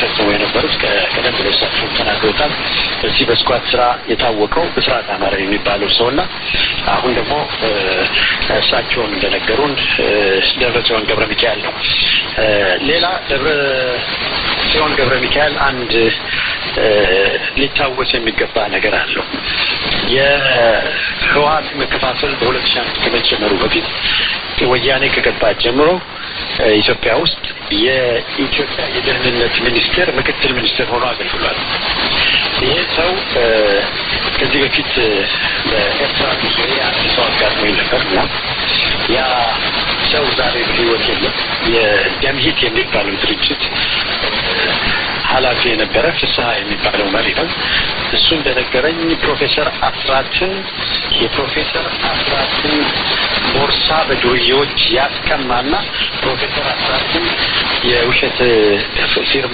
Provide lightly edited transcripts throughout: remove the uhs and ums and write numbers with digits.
ሲፈጽሙ የነበሩት ከቀደም ብለው እሳቸው ተናግረውታል። በዚህ በስኳት ስራ የታወቀው ብስራት አማረ የሚባለው ሰውና አሁን ደግሞ እሳቸው እንደነገሩን ደብረጽዮን ገብረ ሚካኤል ነው። ሌላ ደብረጽዮን ገብረ ሚካኤል አንድ ሊታወስ የሚገባ ነገር አለው። የህወሓት መከፋፈል በ2001 ከመጀመሩ በፊት ወያኔ ከገባ ጀምሮ ኢትዮጵያ ውስጥ የኢትዮጵያ የደህንነት ሚኒስቴር ምክትል ሚኒስትር ሆኖ አገልግሏል። ይሄ ሰው ከዚህ በፊት በኤርትራ ዙሪያ አንድ ሰው አጋጥሞኝ ነበርና ያ ሰው ዛሬ በህይወት የለም። የደምሂት የሚባለው ድርጅት ኃላፊ የነበረ ፍስሐ የሚባለው መሪ ነው። እሱ እንደነገረኝ የፕሮፌሰር አስራትን ቦርሳ በዱርዬዎች ያስቀማና ፕሮፌሰር አስራትን የውሸት ፊርማ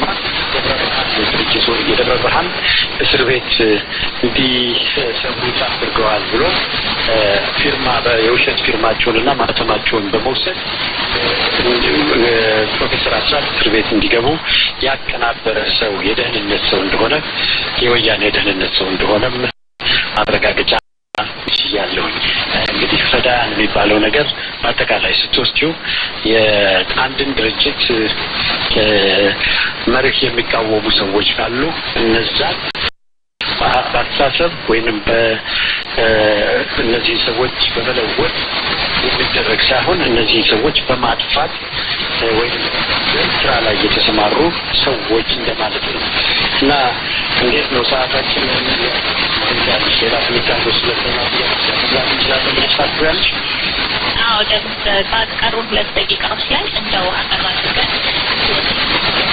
የደብረ ብርሃን እስር ቤት እንዲሰሩት አድርገዋል ብሎ ፊርማ የውሸት ፊርማቸውንና ማህተማቸውን በመውሰድ ፕሮፌሰር አስራት እስር ቤት እንዲገቡ ያቀናበረ ሰው የደህንነት ሰው እንደሆነ የወያኔ የደህንነት ሰው እንደሆነም ማረጋገጫ ያለው እንግዲህ ፈዳን የሚባለው ነገር በአጠቃላይ ስትወስጂው የአንድን ድርጅት መርህ የሚቃወሙ ሰዎች ካሉ እነዛ በአስተሳሰብ ወይንም በእነዚህ ሰዎች በመለወጥ የሚደረግ ሳይሆን እነዚህ ሰዎች በማጥፋት ወይንም በስራ ላይ የተሰማሩ ሰዎች እንደማለት ነው። እና እንዴት ነው ሰዓታችን እንዲያልሽ የራስሚታንዶ ስለተናገ ያለሽ አዎ ደግሞ ባቀሩ 2 ደቂቃዎች ላይ እንደው አቀራረበ